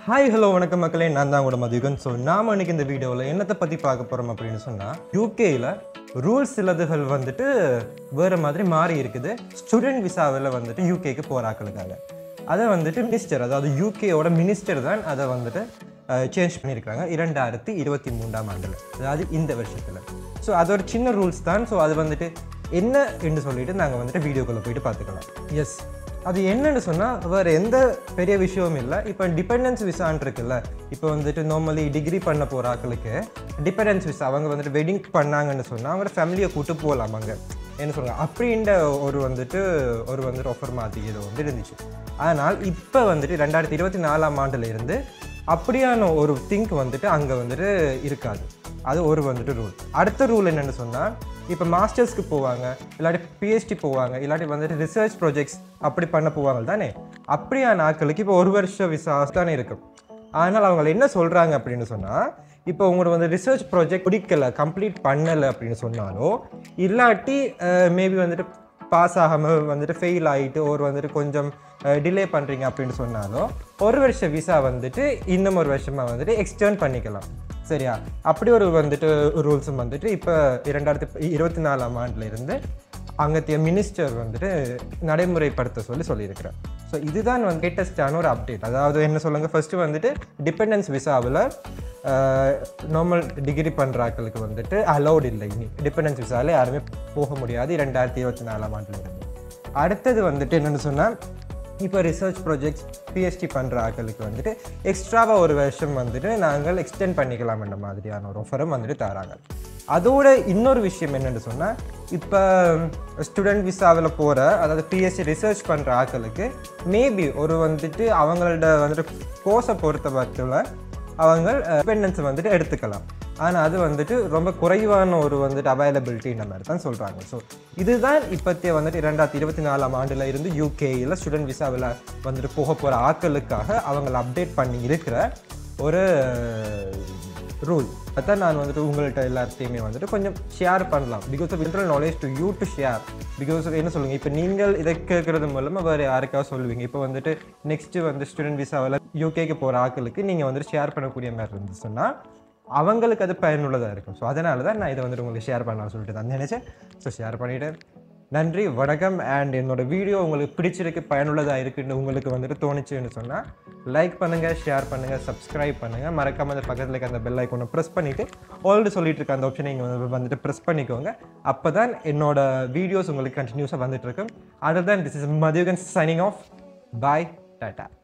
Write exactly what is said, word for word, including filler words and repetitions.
Hi, hello, வணக்கம் மக்களே. நான் தான் உங்களோட Mathi Jugan. So, நாம இன்னைக்கு இந்த வீடியோல என்னத்தை பத்தி பார்க்க போறோம் அப்படினு சொன்னா, U K ல ரூல்ஸ் சிலதுகள் வந்துட்டு வேற மாதிரி மாறி இருக்குது. ஸ்டூடண்ட் விசாவில வந்துட்டு U K க்கு போறாக்களுக்காக. அத வந்துட்டு மினிஸ்டர், அதாவது U K ஓட மினிஸ்டர் தான் அத வந்துட்டு சேஞ்ச் பண்ணிருக்காங்க இரண்டாயிரத்து இருபத்தி மூன்றாம் ஆண்டுல. அதாவது இந்த வருஷத்துல. சோ அது ஒரு சின்ன ரூல்ஸ் தான். சோ அது வந்துட்டு என்ன என்று சொல்லிட்டு நாங்க வந்துட்டு வீடியோக்குள்ள போயிட்டு பார்த்துக்கலாம். எஸ், அது என்னன்னு சொன்னால் வேறு எந்த பெரிய விஷயமும் இல்லை. இப்போ டிபெண்டன்ஸ் விசான்னு இருக்குல்ல, இப்போ வந்துட்டு நார்மலி டிகிரி பண்ண போகிற ஆக்களுக்கு டிபெண்டன்ஸ் விசா அவங்க வந்துட்டு வெட்டிங் பண்ணாங்கன்னு சொன்னால் அவங்களோட ஃபேமிலியை கூட்டு போகலாம் அங்கே என்ன சொல்லுவாங்க அப்படின்ற ஒரு வந்துட்டு ஒரு வந்துட்டு ஆஃபர் மாதிரி இது வந்து இருந்துச்சு. ஆனால் இப்போ வந்துட்டு ரெண்டாயிரத்தி இருபத்தி நாலாம் ஆண்டில் இருந்து அப்படியான ஒரு திங்க் வந்துட்டு அங்கே வந்துட்டு இருக்காது. அது ஒரு வந்துட்டு ரூல். அடுத்த ரூல் என்னென்னு சொன்னால், இப்போ மாஸ்டர்ஸ்க்கு போவாங்க, இல்லாட்டி பிஹெச்டி போவாங்க, இல்லாட்டி வந்துட்டு ரிசர்ச் ப்ராஜெக்ட்ஸ் அப்படி பண்ண போவாங்க தானே. அப்படியான ஆட்களுக்கு இப்போ ஒரு வருஷம் விசா தானே இருக்கும். ஆனால் அவங்க என்ன சொல்கிறாங்க அப்படின்னு சொன்னால், இப்போ உங்களுக்கு வந்து ரிசர்ச் ப்ராஜெக்ட் பிடிக்கலை, கம்ப்ளீட் பண்ணலை அப்படின்னு சொன்னாலோ, இல்லாட்டி மேபி வந்துட்டு பாஸ் ஆகாமல் வந்துட்டு ஃபெயில் ஆகிட்டு ஒரு வந்துட்டு கொஞ்சம் டிலே பண்ணுறீங்க அப்படின்னு சொன்னாலும் ஒரு வருஷம் விசா வந்துட்டு இன்னும் ஒரு வருஷமாக வந்துட்டு எக்ஸ்டெண்ட் பண்ணிக்கலாம். சரியா? அப்படி ஒரு வந்துட்டு ரூல்ஸும் வந்துட்டு இப்போ இரண்டாயிரத்தி இருபத்தி நாலாம் ஆண்டுல இருந்து அங்கத்திய மினிஸ்டர் வந்துட்டு நடைமுறைப்படுத்த சொல்லி சொல்லியிருக்கிறேன். ஸோ இதுதான் வந்து லேட்டஸ்டான ஒரு அப்டேட். அதாவது என்ன சொல்லுங்க, ஃபர்ஸ்ட் வந்துட்டு டிபெண்டன்ஸ் விசாவில் நார்மல் டிகிரி பண்ணுறாக்களுக்கு வந்துட்டு அலௌட் இல்லை. இனி டிபெண்டன்ஸ் விசாவில் யாருமே போக முடியாது ரெண்டாயிரத்தி இருபத்தி நாலாம் ஆண்டுல இருந்து. அடுத்தது வந்துட்டு என்னென்னு சொன்னால், இப்போ ரிசர்ச் ப்ராஜெக்ட்ஸ் பிஹெச்டி பண்ணுற ஆட்களுக்கு வந்துட்டு எக்ஸ்ட்ராவாக ஒரு வருஷம் வந்துட்டு நாங்கள் எக்ஸ்டெண்ட் பண்ணிக்கலாம் என்ற மாதிரியான ஒரு ஆஃபரும் வந்துட்டு தராங்க. அதோட இன்னொரு விஷயம் என்னென்னு சொன்னால், இப்போ ஸ்டூடெண்ட் விசாவில் போகிற அதாவது பிஹெச்டி ரிசர்ச் பண்ணுற ஆட்களுக்கு மேபி ஒரு வந்துட்டு அவங்களோட வந்துட்டு கோர்ஸை பொறுத்த பட்சத்தில் அவங்க டிபெண்டன்ஸை வந்துட்டு எடுத்துக்கலாம். ஆனால் அது வந்துட்டு ரொம்ப குறைவான ஒரு வந்துட்டு அவைலபிலிட்டி இந்த மாதிரி தான் சொல்கிறாங்க. ஸோ இதுதான் இப்போத்தைய வந்துட்டு இரண்டாயிரத்தி இருபத்தி நாலாம் ஆண்டில் இருந்து யூகேயில் ஸ்டூடெண்ட் விசாவில் வந்துட்டு போக போகிற ஆட்களுக்காக அவங்களை அப்டேட் பண்ணி இருக்கிற ஒரு ரூல். அதான் நான் வந்துட்டு உங்கள்கிட்ட எல்லாத்தையுமே வந்துட்டு கொஞ்சம் ஷேர் பண்ணலாம். Because of internal knowledge to you to share. Because of என்ன சொல்லுங்கள், இப்போ நீங்கள் இதை கேட்குறது மூலமாக வேறு யாருக்காவது சொல்லுவீங்க. இப்போ வந்துட்டு நெக்ஸ்ட்டு வந்து ஸ்டூடெண்ட் விசாவில் யூகேக்கு போகிற ஆட்களுக்கு நீங்கள் வந்துட்டு ஷேர் பண்ணக்கூடிய மாதிரி இருந்துச்சுன்னா அவங்களுக்கு அது பயனுள்ளதாக இருக்கும். ஸோ அதனால தான் நான் இதை வந்துட்டு உங்களுக்கு ஷேர் பண்ணலாம்னு சொல்லிட்டு தான் நினச்சேன். ஸோ ஷேர் பண்ணிவிட்டேன். நன்றி, வணக்கம். அண்ட் என்னோடய வீடியோ உங்களுக்கு பிடிச்சிருக்கு, பயனுள்ளதாக இருக்குன்னு உங்களுக்கு வந்துட்டு தோணுச்சுன்னு சொன்னால் லைக் பண்ணுங்கள், ஷேர் பண்ணுங்கள், சப்ஸ்கிரைப் பண்ணுங்கள். மறக்காமல் அந்த பக்கத்தில் இருக்க அந்த பெல் ஐக்கானை ப்ரெஸ் பண்ணிவிட்டு ஆல்ரெடி சொல்லிட்டு இருக்க அந்த ஆப்ஷனை நீங்கள் வந்துட்டு ப்ரெஸ் பண்ணிக்கோங்க. அப்போ தான் என்னோடய வீடியோஸ் உங்களுக்கு கண்டினியூஸாக வந்துட்டு இருக்கும். அதர் தான் this is Mathi Jugan signing off. Bye, tata.